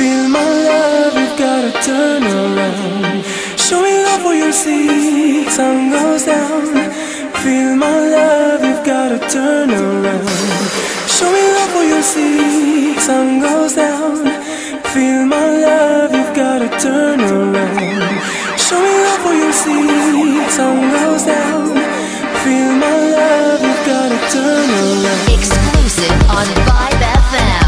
Feel my love, you've gotta turn around. Show me love or you'll see sun goes down. Feel my love, you've gotta turn around. Show me love or you'll see sun goes down. Feel my love, you've gotta turn around. Show me love or you'll see sun goes down. Feel my love, you've gotta turn around. Exclusive on Vibe FM.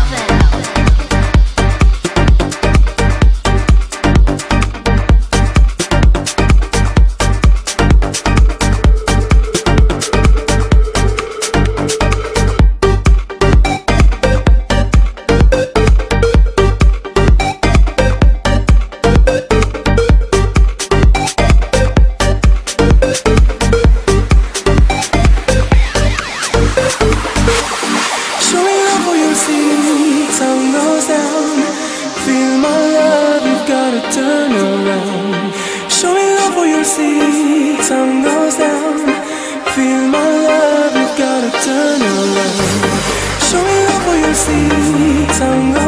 Sun goes down. Feel my love, you've gotta turn around. Show me love or you'll see sun goes down.